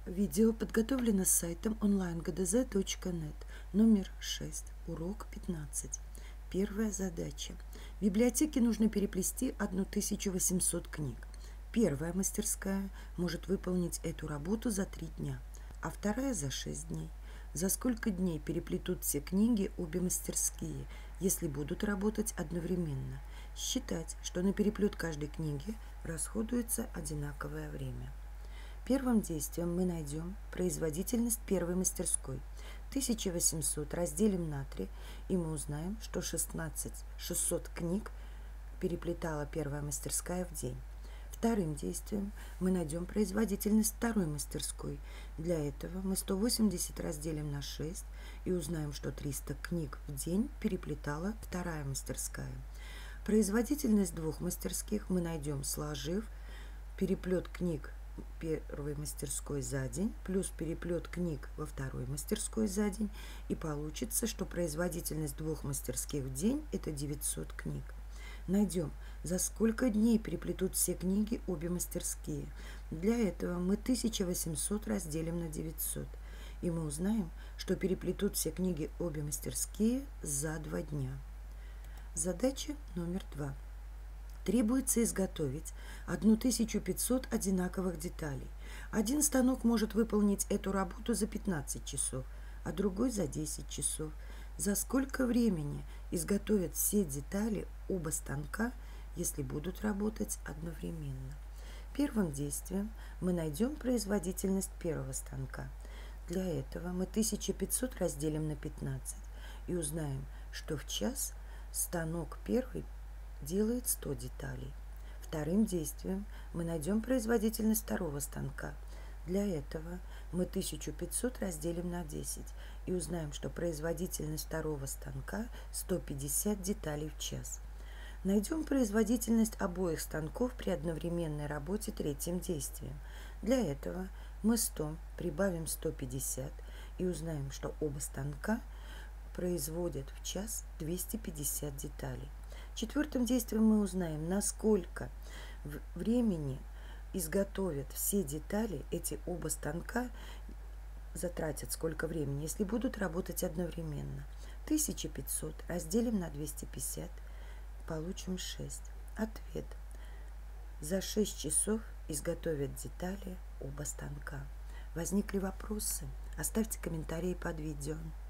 Видео подготовлено с сайтом onlinegdz.net, номер 6, урок 15. Первая задача. В библиотеке нужно переплести 1800 книг. Первая мастерская может выполнить эту работу за 3 дня, а вторая за 6 дней. За сколько дней переплетут все книги обе мастерские, если будут работать одновременно? Считать, что на переплет каждой книги расходуется одинаковое время. Первым действием мы найдем производительность первой мастерской. 1800 разделим на 3, и мы узнаем, что 600 книг переплетала первая мастерская в день. Вторым действием мы найдем производительность второй мастерской. Для этого мы 180 разделим на 6 и узнаем, что 300 книг в день переплетала вторая мастерская. Производительность двух мастерских мы найдем, сложив переплет книг первой мастерской за день плюс переплет книг во второй мастерской за день, и получится, что производительность двух мастерских в день – это 900 книг. Найдем, за сколько дней переплетут все книги обе мастерские. Для этого мы 1800 разделим на 900, и мы узнаем, что переплетут все книги обе мастерские за 2 дня. Задача номер 2. Требуется изготовить 1500 одинаковых деталей. Один станок может выполнить эту работу за 15 часов, а другой за 10 часов. За сколько времени изготовят все детали оба станка, если будут работать одновременно? Первым действием мы найдем производительность первого станка. Для этого мы 1500 разделим на 15 и узнаем, что в час станок первый делает 100 деталей. Вторым действием мы найдем производительность второго станка. Для этого мы 1500 разделим на 10 и узнаем, что производительность второго станка 150 деталей в час. Найдем производительность обоих станков при одновременной работе третьим действием. Для этого мы 100 прибавим 150 и узнаем, что оба станка производят в час 250 деталей. Четвертым действием мы узнаем, насколько времени изготовят все детали, эти оба станка затратят сколько времени, если будут работать одновременно. 1500 разделим на 250, получим 6. Ответ. За 6 часов изготовят детали оба станка. Возникли вопросы? Оставьте комментарии под видео.